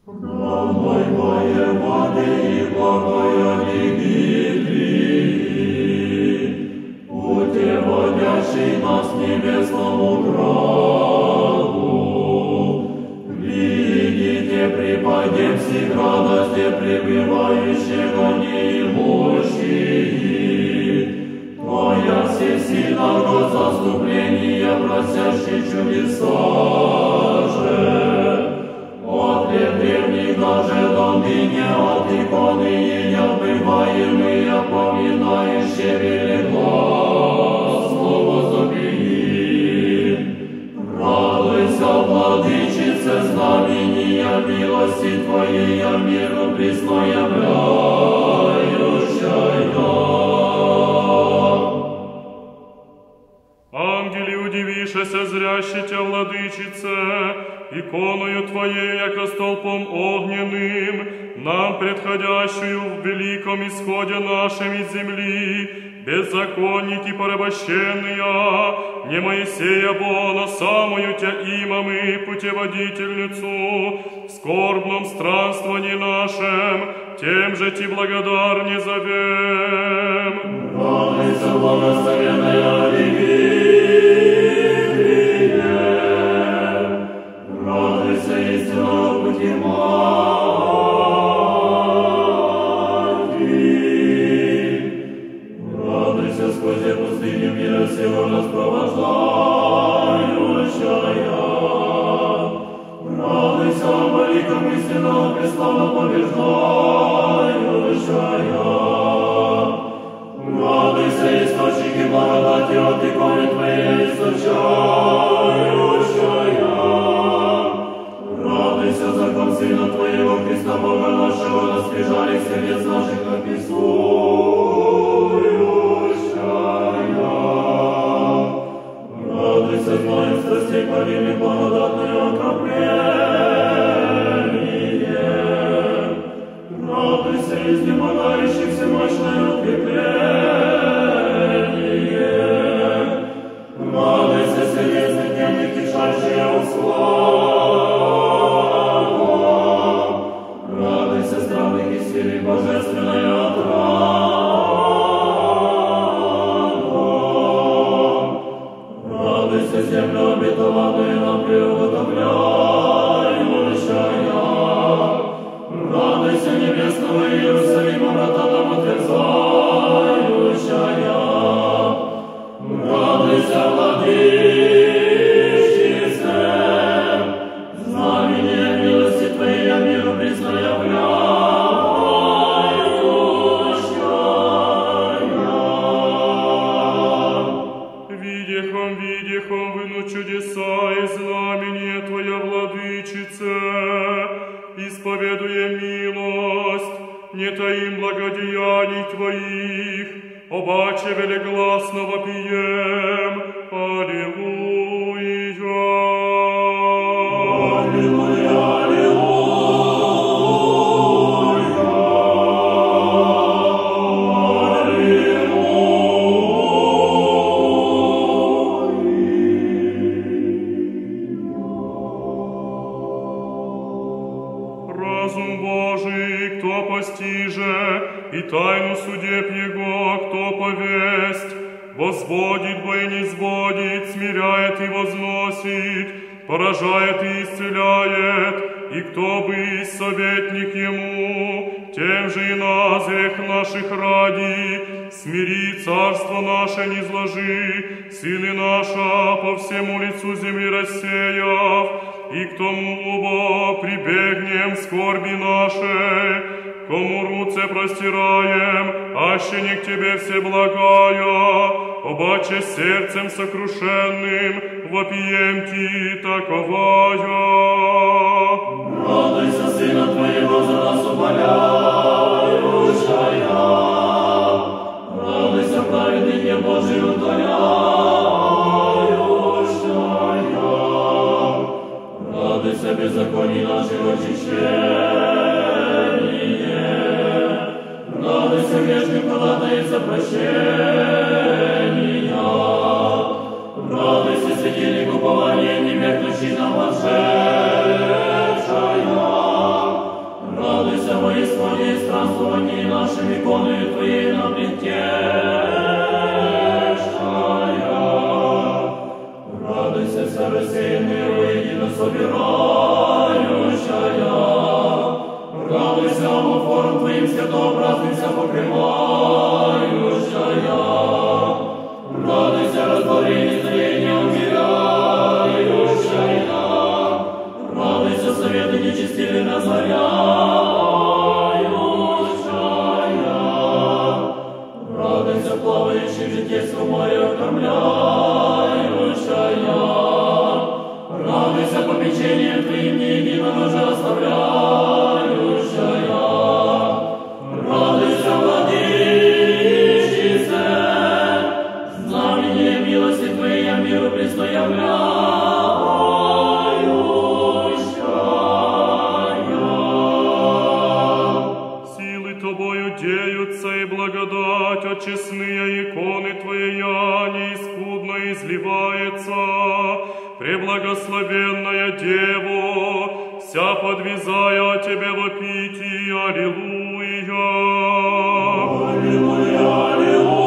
Домой воеводы и покояники, путеводящий нас к небесному граду. Видите, припадем всех радости пребывающего неимущие, Твоя всесильна год заступления, просящий чудеса же. От лет древних даже до ныне, от иконы ее бываемые, поминающие велигласно возопьем. Радуйся, владычице, знамения милости Твоей, миру присно являющая. Ангели, удивишеся, зрящи Тя, владычице, иконою Твоей, яко столпом огненным, нам предходящую в великом исходе нашем из земли, беззаконники порабощенные, не Моисея бо, но самую Тя имамы, путеводительницу, в скорбном странствовании нашем, тем же Ти благодарне зовем. Радуйся, благословенная Вигилия, радуйся, истинного пути Матерь, радуйся, сквозь пустыню мира сего распровождающая, радуйся, великом истинного преславно побеждающая, радуйся, источники благодати от иконы Твоей источающая, радуйся, закон Сына Твоего, Христа Бога нашего, на скрижалях сердец наших написующая, радуйся, знаем страстей повинных, благодатное окропление, радуйся, изнемогающих всемощное укрепление, радуйся, сердечных дневных, кишащие услову, радуйся, странных и силы божественная отрада, радуйся, землю обетованную нам приготовляющая, радуйся, небесного Иерусалима, врата нам отверзающая, радуйся, владычице, знамение милости Твоей, миру присно являющая. Видехом, выну чудеса и знамения Твоя, владычице, исповедуя милость, не таим благодеяний Твоих, обаче велегласно вопием. Аллилуйя! Аллилуйя, Разум Божий, кто постиже, и тайну судеб Его, кто повесть, возводит бо и низводит, смиряет и возносит, поражает и исцеляет, и кто бы советник Ему, тем же и нас грех наших ради, смири царство наше, низложи, силы наша по всему лицу земли рассеяв, и к тому бо прибегнем скорби нашей, кому руце простираем, аще не к Тебе все благая, обаче сердцем сокрушенным вопием Ти таковая. радуйся, Сына Твоего, за нас умоляющая, радуйся, праведный не Божий утоляющая, радуйся, беззаконий наших очищение, радуйся, грешным ходатайца прощения, радуйся, светильник упования, не меркнущий нам вошедшая, Радуйся, покрывающая, радуйся, растворение зрения умирающая, радуйся, советы нечестивых разоряющая, радуйся, плавающий в житейском море окормляющая, радуйся, попечением Твоим неединым уже оставляющая, радуйся, владычице, знамение милости Твоей миру предстоявляющая. Силы Тобою деются, и благодать от честные иконы Твоя неискудно изливается. Преблагословенная Дево, вся подвизая Тебе вопити, аллилуйя. Аллилуйя, аллилуйя.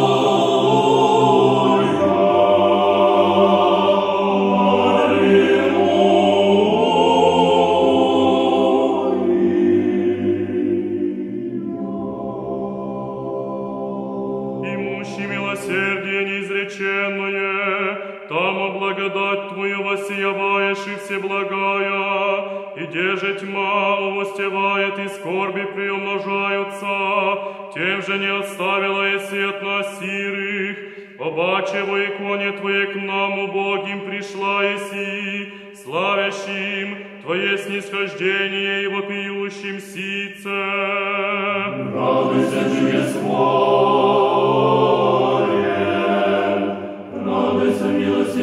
Имущий милосердие неизреченное, там благодать Твою воссияваешь и всеблагая, и деже тьма овостевает, и скорби приумножаются, тем же не оставила еси от нас сирых, обаче во иконе Твоей к нам убогим пришла еси, славящим Твое снисхождение и вопиющим ситцем. Радуйся, чудесвое, радуйся, милости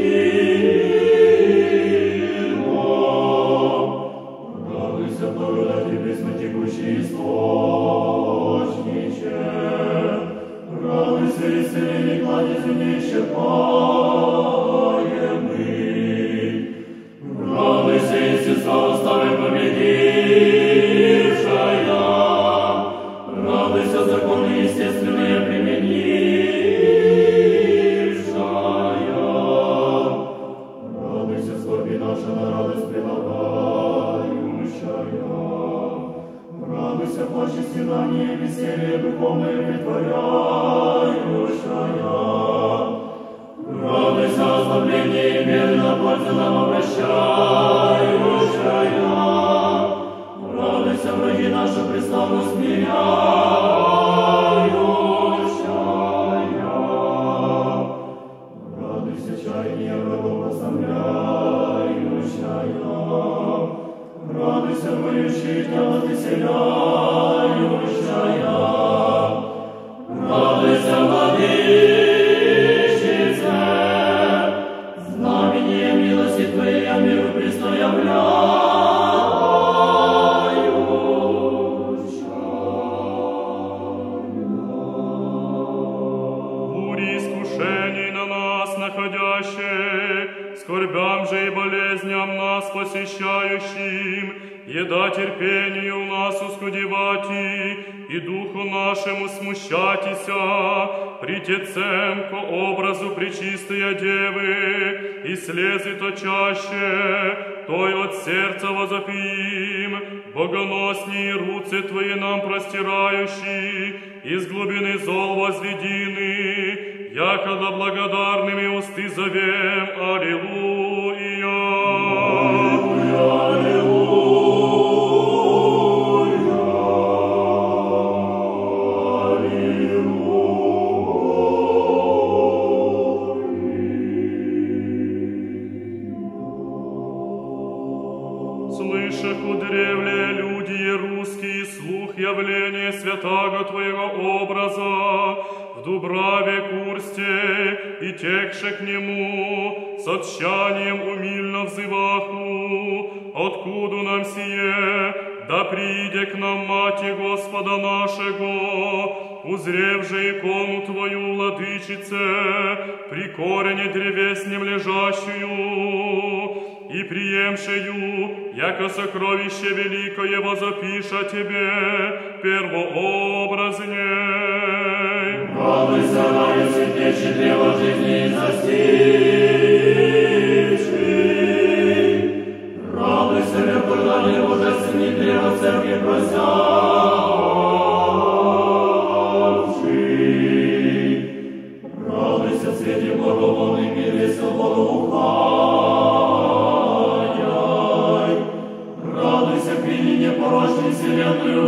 почину, радуйся, благодати преснотекущий источниче, радуйся, исцеление кладезю неисчерпаемый, радуйся, естества уставы победившая, радуйся, законы естественные применившая, радуйся, скорби наша на радость прилагающая, радуйся, плач и стенание, веселье духовное притворяющая, радуйся, ослабление и медленно пользу нам обращающая, радуйся, враги наши преславно смиряющая, радуйся, чаяние врагов посрамляющая, радуйся, рвающие тела отвеселяющая, радуйся, владычице, знамение милости Твоей миру Бури искушений на нас находящие, скорбям же и болезням нас посещающим, еда терпению у нас ускудевати, и духу нашему смущатися, притецем ко образу пречистая Девы, и слезы точаще, той от сердца возопим, богоноснее руцы Твои нам простирающие, из глубины зол возведины, якогда благодарными усты зовем, аллилуйя. Слышах у древле люди русские слух явления святаго Твоего образа, в Дубраве Курсте и текше к нему, с отчаянием умильно взываху, откуда нам сие, да прииде к нам Мати Господа нашего, узрев же икону Твою, владычице, при корене древеснем лежащую, и приемшею, яко сокровище великое возопиша Тебе, первообразней. Радуйся, радуйся, течи древо жизни застивший, радуйся, век ожидания божественный древо церкви просящий, вселенную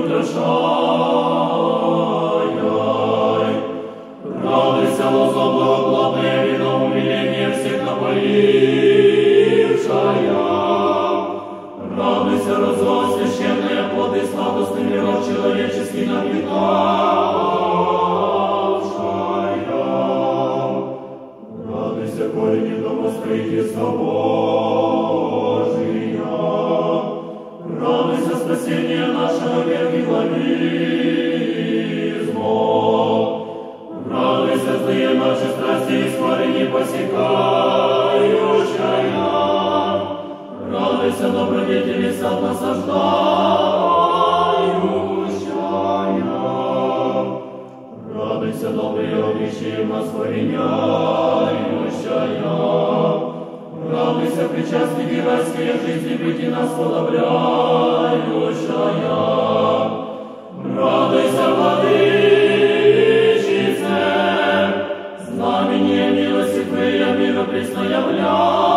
утешай. Радуйся, лоза благоплодная, вином умиления всех напоившая. Радуйся, роза священная, плоды сладостными род человеческий напитавшая. Радуйся, корень дома строительства Божия. Радуйся, спасение нашего век и главизмо. Радуйся, злые наши страсти и скоры не посекающая. Радуйся, добродетели сад насаждающая. Радуйся, добрые обещаем нас вореняющая. Радуйся, причастники райской жизни, быть и нас подобляющая. Радуйся, владычице, знамение милости Твоя мира пресноявляющая.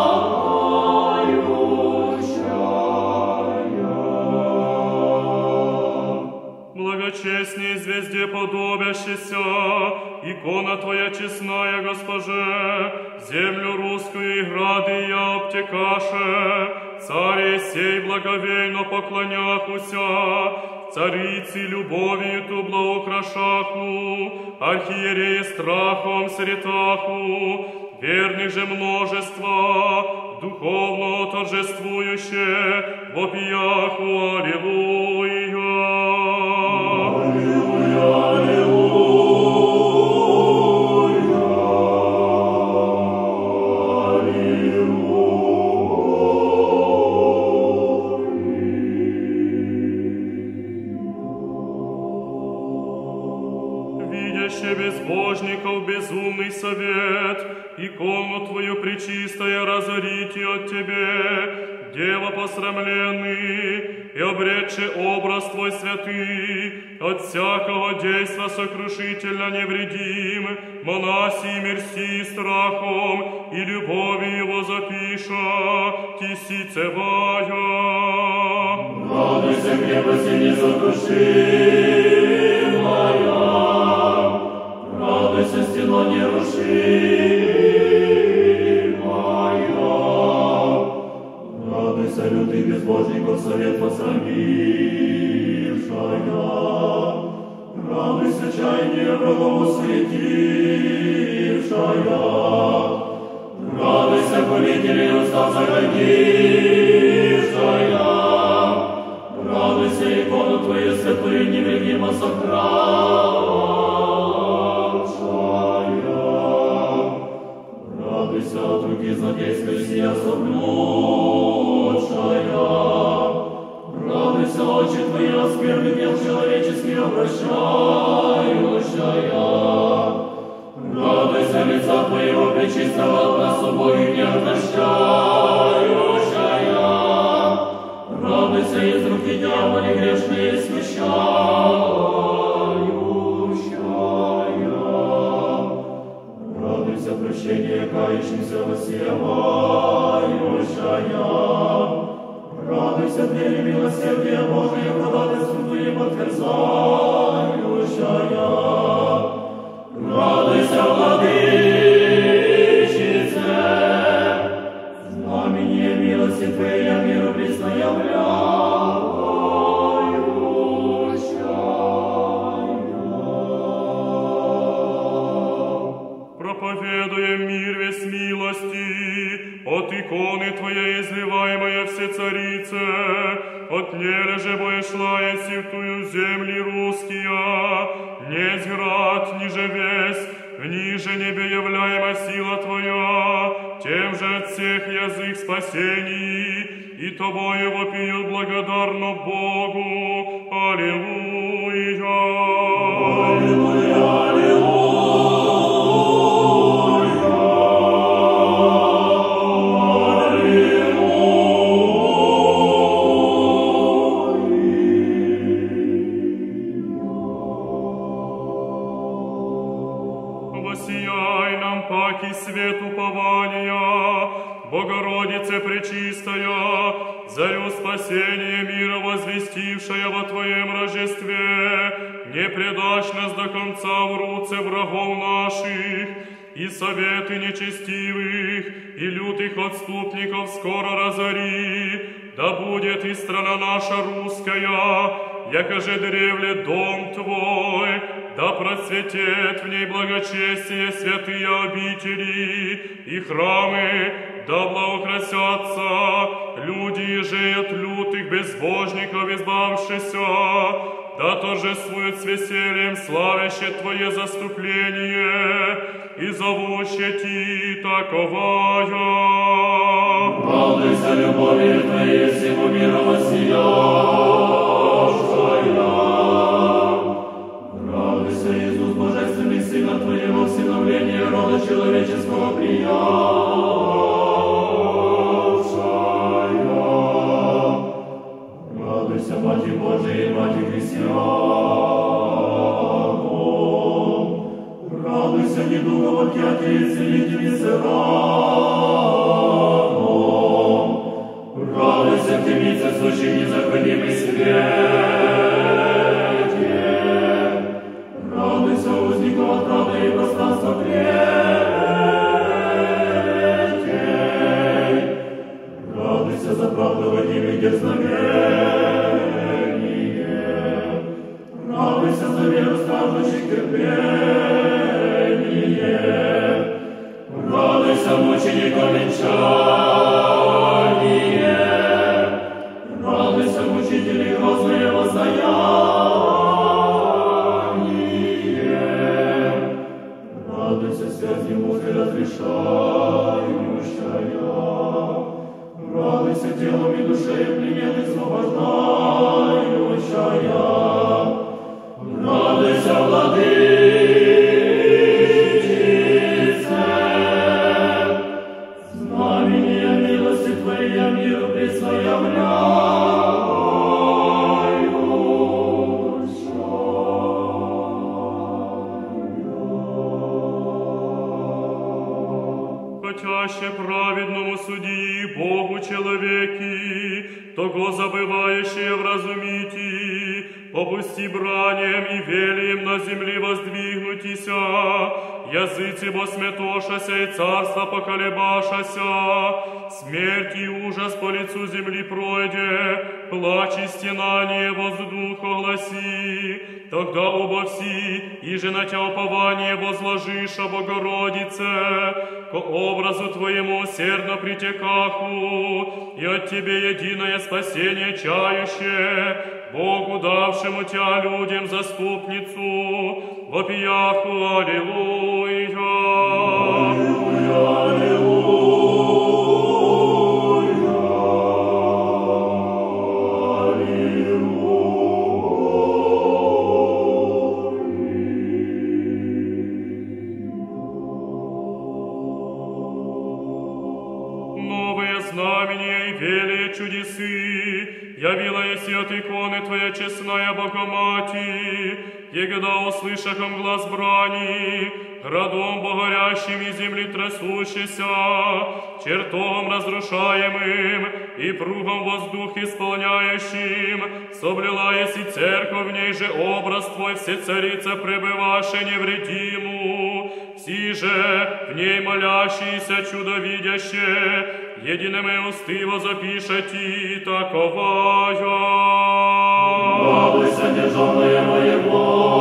Благочестней звезде подобящейся, икона Твоя честная, Госпоже, землю русскую и грады я обтекаше, царе сей благовейно поклоняхуся, царицы любовью ту благоукрашаху, архиереи страхом сретаху, верных же множество, духовно торжествующе, вопияху аллилуйя. Безбожников безумный совет, икону Твою пречистая разорите от Тебе, Дева посрамленный, и обретши образ Твой святый, от всякого действа сокрушительно невредим, монаси мерси страхом и любовью Его запиша, тисицевая. Радуйся, крепости несокрушимая, радуйся, стена нерушимая, радуйся, лютый безбожников совет посрамившая, радуйся, чаяние врагом осветившая, радуйся, хулителей устав загодившая, радуйся, икону Твою святую невредимо сохранившая. Радуйся от руки злодейской сия согнувшая. Радуйся, очи Твои от скверных дел человеческих обращающая. Радуйся, лица Твоего пречистого от нас обоих не отвращающая. Радуйся, из руки дьяволи грешные смещающая. Радуйся, прощение кающимся воссиявающая. Радуйся, двери милосердия Божия, ходатайством Твоим отверзающая. Радуйся, владычице, знамение милости Твоей миру пресноявляющая. Проповедуем мир весь милости, от иконы Твоей изливаемая все царице, от нележе боешла еси в Тую земли русския, несть град, ниже весь, ниже небе являема сила Твоя, тем же от всех язык спасений, и Тобою вопиют благодарно Богу. Аллилуйя! Аллилуйя! Воссияй нам паки свет упования, Богородице пречистая, зарю спасения мира возвестившая во Твоем Рождестве, не предашь нас до конца в руце врагов наших, и советы нечестивых, и лютых отступников скоро разори, да будет и страна наша русская, якоже древле дом Твой, да процветет в ней благочестие святые обители и храмы, да благоукрасятся люди же от лютых безбожников избавшися, да торжествует с весельем славяще Твое заступление и зовуще Ти таковая. Радуйся любовью Твоей всему миру воссияшая. Радуйся, Иисус, Божественный Сына Твоего, всиновление рода человеческого приявшая. Радуйся, Мати Божия и Мати христианов. Радуйся, недугом от яти и целителей сиранов. Радуйся, темнице сущий незаходимый свете. Радуйся, узников отправы и пространства клетей. Радуйся за правду водимых дерзновение. Радуйся за веру страждущих терпение. Радуйся, мучеников венчание. Радуйся, мучителей грозное воздаяние. Радуйся, связи муки разрешающая. Радуйся, телом и душой пленных освобождающая. Радуйся, Владычице, знамение милости Твоей миру Хотяще праведному судьи Богу человеки, того забывающие вразумити, попусти бранием и велием на земли воздвигнутися, языцы бо сметошася и царство поколебашася, смерть и ужас по лицу земли пройде, плач и стенание воздух огласи, тогда оба все, и же на Тя упование возложишь, о Богородице, ко образу Твоему усердно притекаху, и от Тебе единое спасение чающее, Богу давшему Тя людям заступницу, вопияху аллилуйя. Аллилуйя, аллилуйя. Знамения и велие чудесы, явила еси от иконы Твоя честная Богомати, егда услышахом глаз брани, градом богорящим и земли трясущийся, чертогом разрушаемым и пругом воздух исполняющим, соблила еси церковь, в ней же образ Твой, все царица пребываша невредиму, все же в ней молящиеся чудо видящие, едиными усты возопишете таковая. Радуйся, державная моего,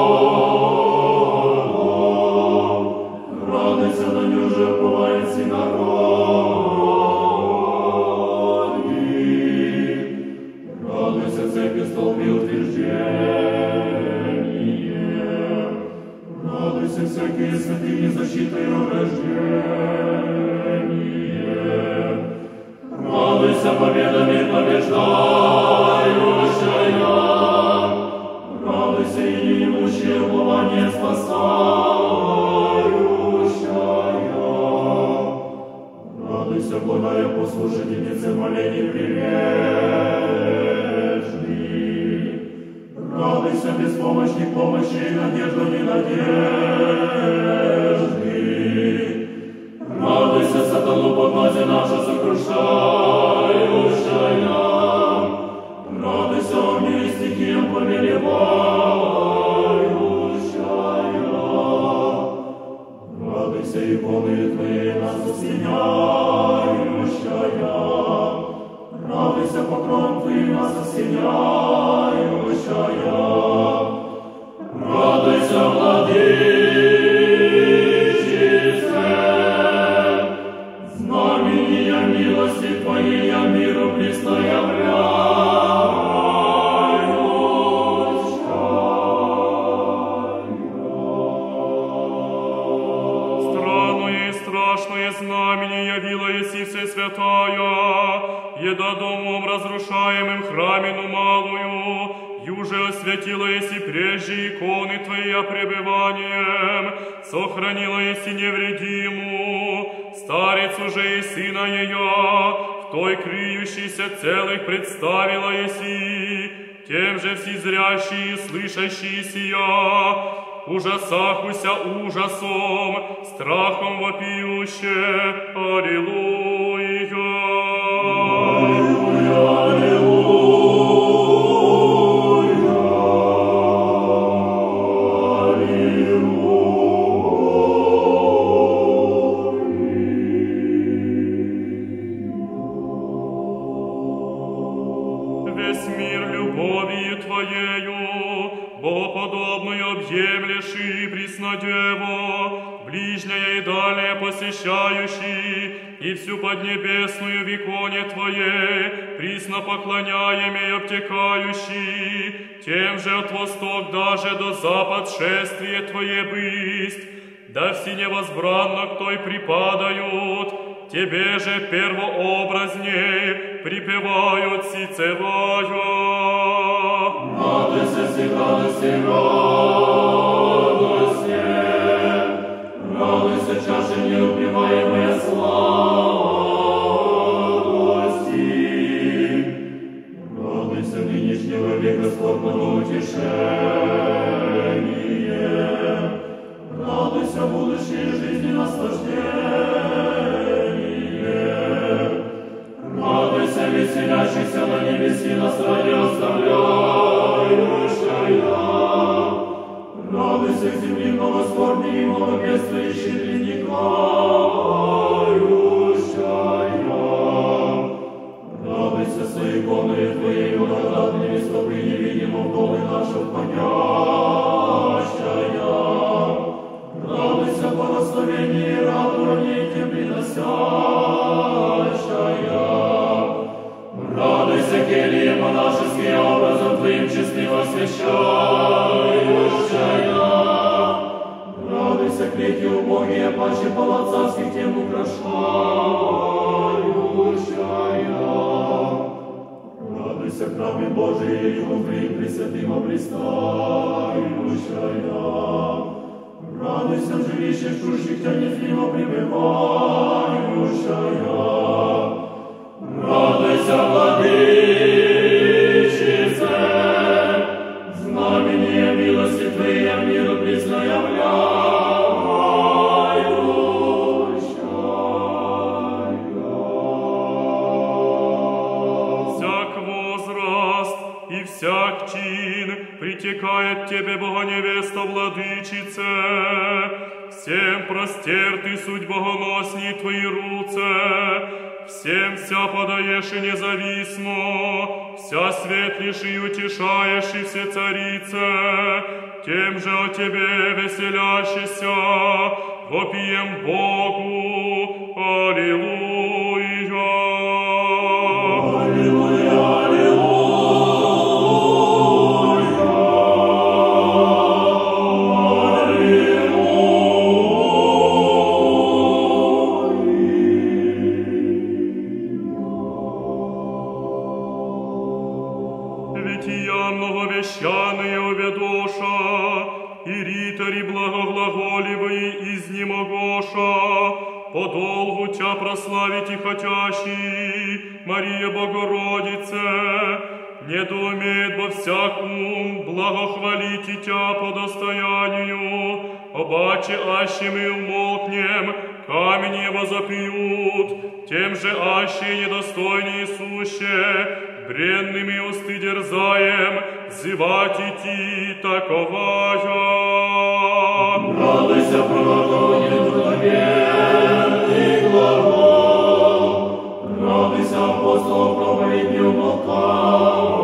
радуйся, на нем же бывает синагоги, радуйся, церкви столбы утверждение, радуйся, всякие святыни защиты и рождение. Радуйся, победами побеждающая, радуйся, и неимущее упование спасающая, радуйся, благая послушательница молений прилежный, радуйся, беспомощник помощи и надежда ненадежды. Радуйся, сатану под нозе наша сокрушающая, нас осеняющая. Радуйся, Владычице, знамения милости Твоей я миру Странное и страшное знамение явила еси Всесвятая, еда домом разрушаемым храмину малую, юже осветила еси прежде иконы Твоя пребыванием, сохранила еси невредиму, старицу же и сына ее, в той крыющейся целых представила еси, тем же всезрящие и слышащие сия, ужасахуся ужасом, страхом вопиюще. Аллилуйя. Аллилуйя, аллилуйя, аллилуйя. Весь мир любовью Твоею, Богоподобную объемлешь и Преснодево, ближняя и дальняя посещающий, и всю поднебесную в иконе Твоей, присно поклоняем и обтекающий, тем же от восток даже до запад шествие Твое бысть, да все невозбранно к Той припадают, Тебе же первообразней припевают сицевая. Радуйся, радуйся, радуйся, радуйся, чаша неупиваемая сладости. Радуйся нынешнего века скорбного утешения. Радуйся будущей жизни наслаждения. Радуйся, веселящийся на небеси нас ради оставляющая. Радуйся к земли много скорби и много бедствующей приникающая. Радуйся с иконой Твоей благодатными стопы невидимо в долы наши входящая. Радуйся благословение и радование Тем приносящая. Радуйся, келье монашеские образом Твоим честным освящающая. Радуйся, клетки убогие, паче палацарских тем украшающая. Радуйся, храме Божие, и Твоим пресвятым облистающая. Радуйся, жилище чужих Тя незримо пребывающая. Радуйся, Владычице, знамение милости Твоей я миру признаявляющая. Всяк возраст и всяк чин притекает Тебе, Богоневеста, Владычице, всем простерты суть богоносней Твои руце, всем вся подаешь и независмо, вся светлишь и утешаешь и все царице, тем же о Тебе веселящийся, вопием Богу. Аллилуйя. Аллилуйя, аллилуйя. Вития многовещаные уведоша, и ритари благоглаголивые изнемогоша, подолгу Тя прославить и хотящий, Мария Богородице, недоумеет во всяк ум благохвалить и Тя по достоянию, обаче аще мы умолкнем, камень его запьют, тем же аще недостойнее суще, бренными усты дерзаем, зывать идти таковая. Радуйся, пророкование благоверный глагол, радуйся, апостолов проповедь не умолкай.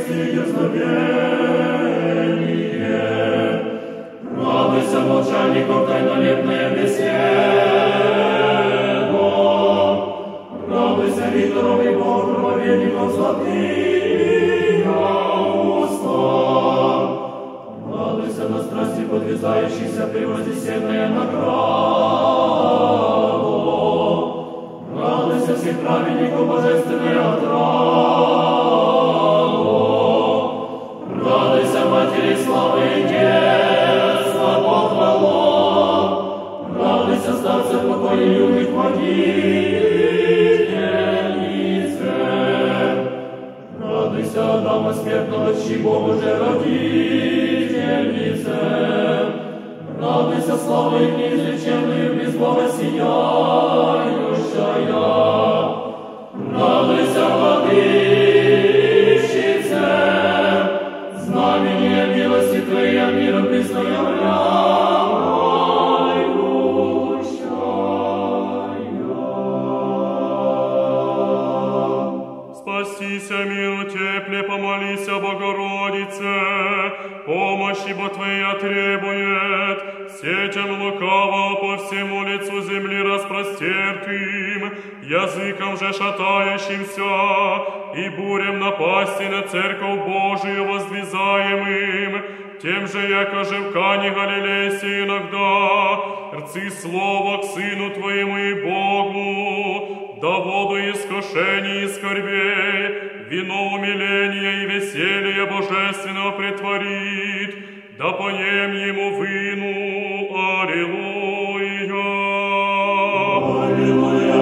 и дерзновение. Радуйся молчальников тайнолепная беседа. Радуйся Викторов и Бог проповедников золотые уста. Радуйся на страсти подвязающийся превознесенная награда. Радуйся всех праведников божественная отрада. Радуйся Матери славы и детства похвала. Радуйся старцев покоя юных погибельнице. Радуйся Адама смертного, чьи Бог уже родительнице. Радуйся славой неизреченную, без Бога сияющая. Радуйся, владычице, знамение милости Твоей миром присноявляющая. Спасися, милу тепле, помолися, Богородице, помощи бо Твоя требует, сетям лукавого по всему лицу земли распростертым, языком же шатающимся, и бурям напасти на церковь Божию воздвизаемым, тем же, яко же в Кане Галилейсе иногда, рцы слово к Сыну Твоему и Богу, да воду искушений и скорбей, вино умиления и веселья божественного претворит, да поем ему вину. Аллилуйя. Аллилуйя,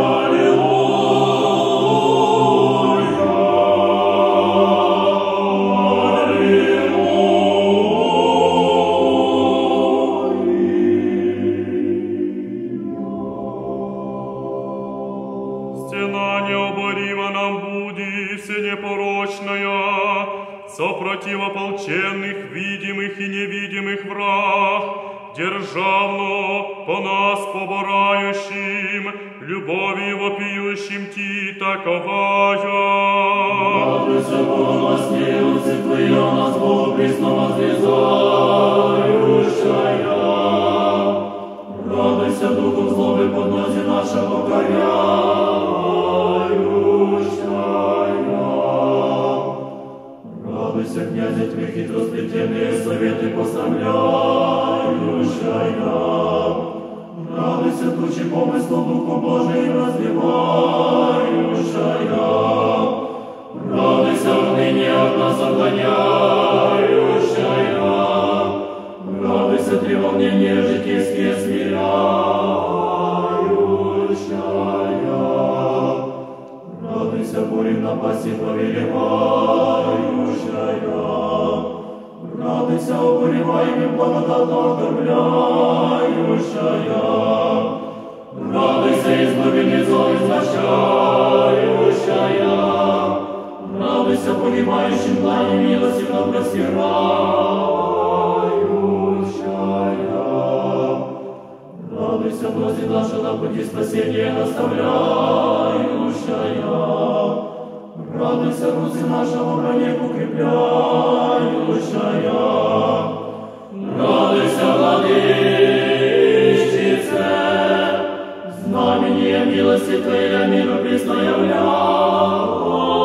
противополченных, видимых и невидимых враг, державно по нас поборающим, любовью вопиющим Ти таковая. Радуйся, помилости Твоя, нас Бог присно возвизающая. Радуйся, Духом злобы подноси наша покоряющая. Радуйся, князя тьмы, хитросплетенные советы поставляющая. Радуйся, тучи помыслов Духом Божиим разливающая. Радуйся, уныние от нас отгоняющая. Радуйся, треволнения житейские смиряющая. Радуйся, бурем напасти повелевающая. Радуйся, укуреваемым благодатно окормляющая. Радуйся, избавление зол извращающая. Радуйся, погибающим длани милостивно простирающая. Радуйся, брози наша на пути спасения наставляющая. Радуйся, руцы нашего броне укрепляющая. Радуйся, владычице, знамение милости Твоей миру присноявляющая.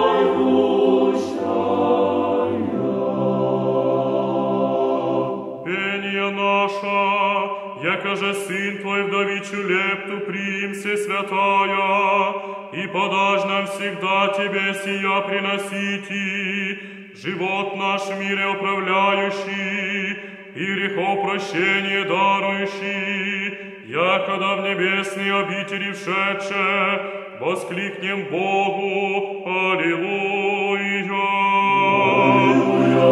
Пение наше, яко же Сын Твой вдовичью лепту примсе святая, и подашь нам всегда Тебе сия приносите, живот наш в мире управляющий, и грехов прощение дарующий, якогда в небесные обители вшедше, воскликнем Богу, Аллилуйя. Аллилуйя,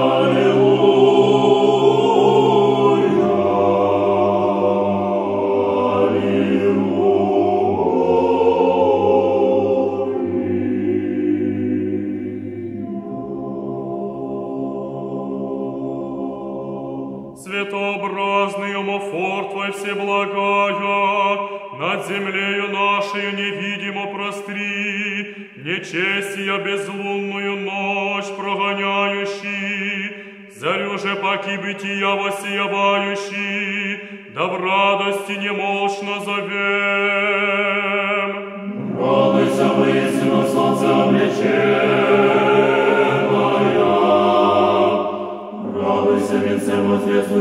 Святой многообразный омофор Твой всеблагая, над землею нашею невидимо простри, нечестия безлунную ночь прогоняющий, зарю же паки бытия воссиявающий, да в радости немолчно зовем. Радуйся, воистину, солнце облеченная, радуйся, венцем возвесту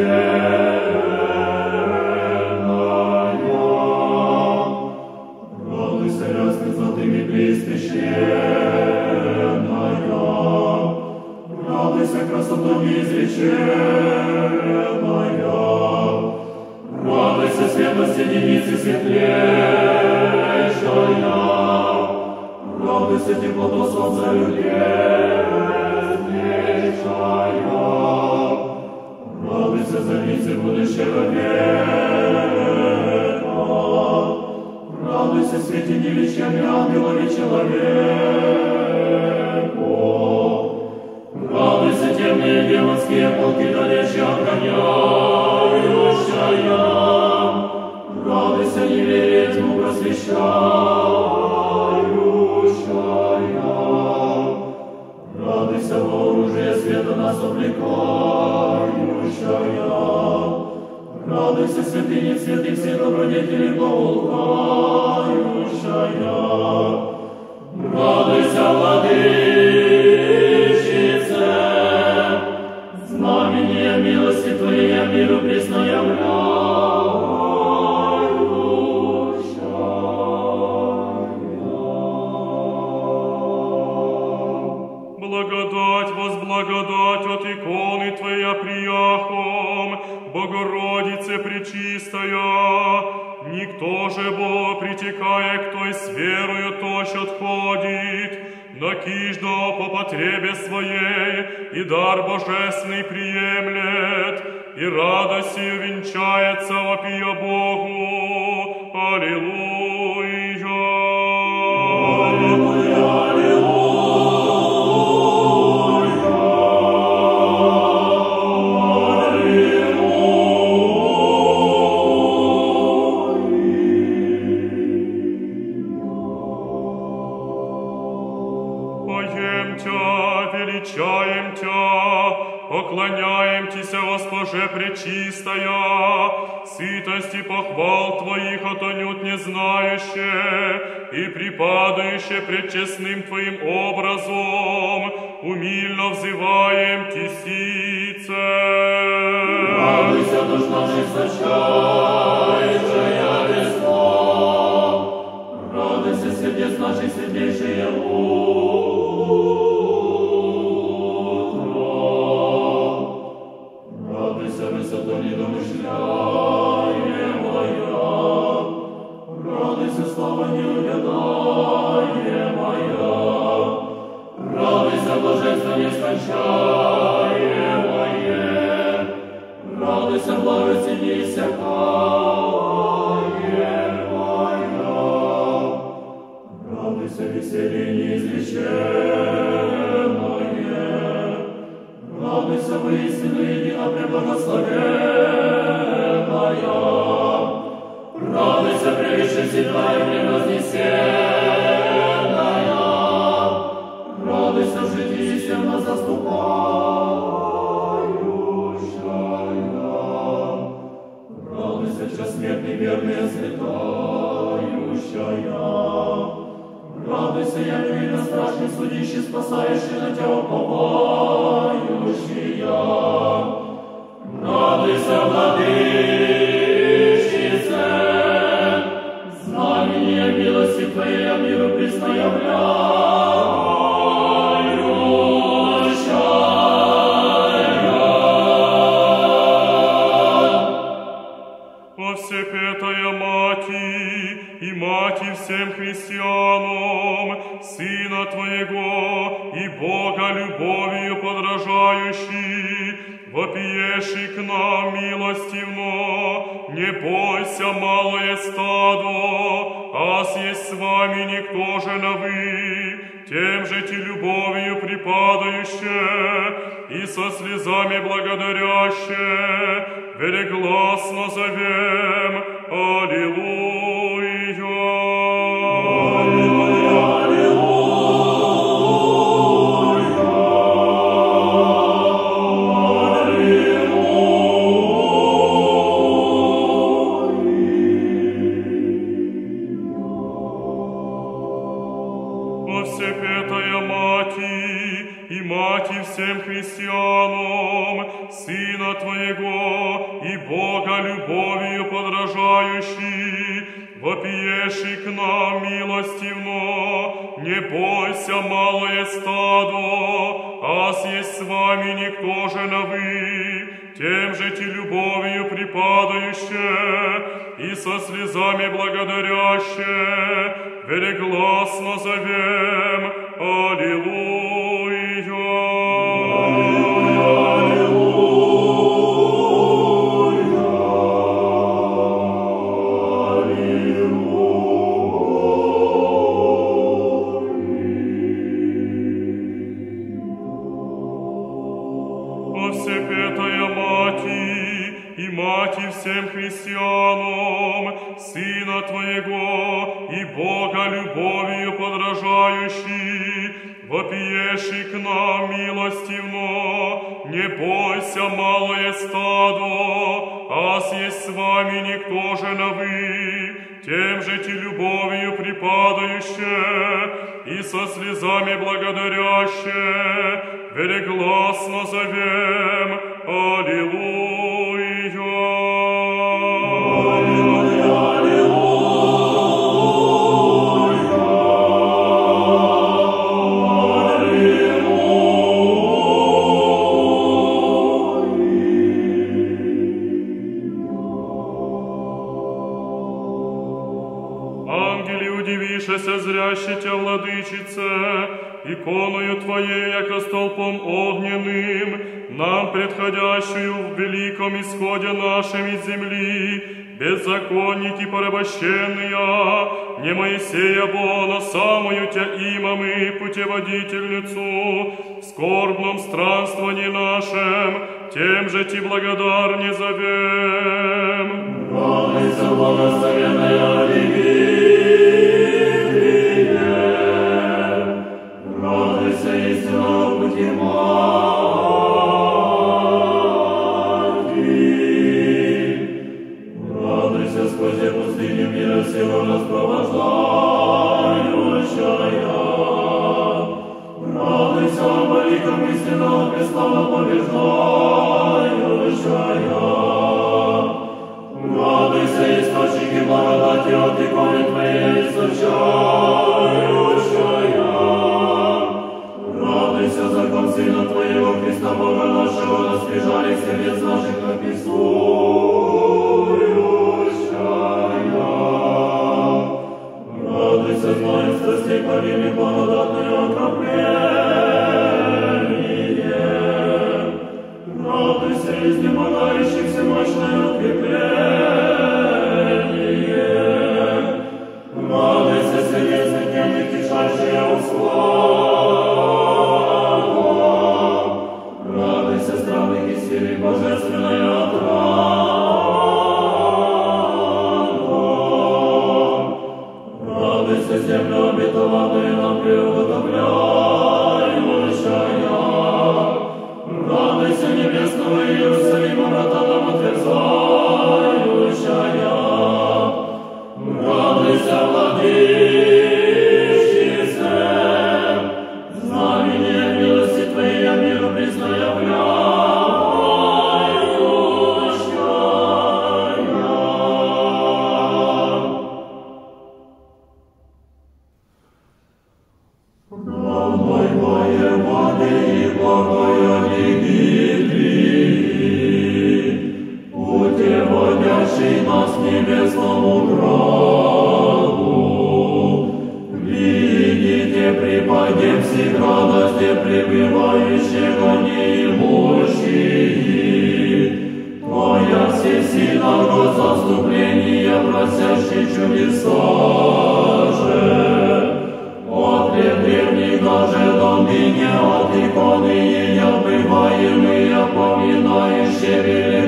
вензенная, радуйся, рясны золотыми преиспещенная, радуйся, красота неизреченная, радуйся, светлости девицы светлейшая, радуйся, теплоту солнца любезнейшая, радуйся, зорницы будущего века, радуйся, свете невечами ангелов и человеку, радуйся, темные демонские полки далече отгоняющая, радуйся, неверие тьму просвещающая, радуйся, во оружие света нас облекающая, радуйся, святыни святых всех добродетелей благоухающая, радуйся, Владычице, знамение милости Твоей миру пресноявляющая. Благодать, возблагодать от иконы Твоя прияхом, Богородице пречистая, никто же, бо, притекая к Той с верою тощ отходит, но киждо по потребе своей и дар божественный приемлет, и радостью венчается вопия Богу. Аллилуйя! Аллилуйя, аллилуйя! Величаем Тя, поклоняем Тися, Госпоже пречистая, сытости похвал Твоих отонют не знающие, и припадающие пред честным Твоим образом, умильно взываем Тисице. Радуйся, душ наших сочайшая весна, радуйся, сердец наших светлейшее высоту недомышляемая, радуйся, слава неувядаемая, радуйся, блаженство нескончаемое, радуйся, благости неиссякаемая, радуйся, веселье неизреченное, радуйся, воистину едино преблагословенная, радуйся, превыше седла и превознесенная, радуйся, в житии всем нас заступающая, радуйся, час смертный верный святающая, радуйся, явление страшный судище, спасающий на Тя уповающая, радуйся, Владычице, знамение милости Твоей миру пресноявляющая. О всепетая Мати и Мати всем христианам, Сына Твоего и Бога любовью подражающий, вопиеши к нам милостивно, не бойся, малое стадо, ас есть с вами никто же на вы, тем же ти любовью припадающее и со слезами благодаряще, велигласно зовем Аллилуйя. Всепетая Мати и Мати всем христианам, Сына Твоего и Бога любовью подражающий, вопиеший к нам милостивно, не бойся, малое стадо, ас есть с вами никто же на вы, тем же ти любовью припадающее и со слезами благодаряще, велигласно зовем Аллилуйя. Всепетая Мати и Мати всем христианам, Сына Твоего и Бога любовью подражающий, вопиеший к нам милостивно, не бойся, малое стадо, ас есть с вами никто же на вы, тем же ти любовью припадающее и со слезами благодаряще, велигласно зовем Аллилуйя. Ангели, удивишеся, зряще тя, владычице, иконою Твоей, яко столпом огненным, нам предходящую в великом исходе нашем из земли, беззаконники порабощенные, не Моисея Бона, самую Тя имамы, путеводительницу, в скорбном странствовании нашем, тем же Ти благодарне зовем. Радуйся, благословенная Дмитрие, радуйся, истинного пути Мати, радуйся, сквозь пустыню мира силу распровождающая, радуйся, великом истинного преслава побеждающая, радуйся, источники благодати от иконы Твоей изучающая, радуйся, закон Сына Твоего, Христа Бога нашего, на скрижалях сердец наших написующая, радуйся, знаем страстей повинных, благодатное окропление, радуйся, изнемогающих всемощное укрепление, радуйся, сердец смятенных, кишащая услада, радуйся, странных и силы божественная отрада, радуйся, землю обетованную нам приготовляющая, радуйся, небесного Иерусалима, врата нам отверзающая, радуйся, владычице, знамение милости Твоей я миру признаявляющая. Равной воеводы и благая Дмитрий, путеводящий нас к небесному граду, видите, припадем всех радости пребывающего неимущий, Твоя всесильна год заступления, просящий чудеса же, от древних даже до ныне от иконы, я бываемые, поминающие великие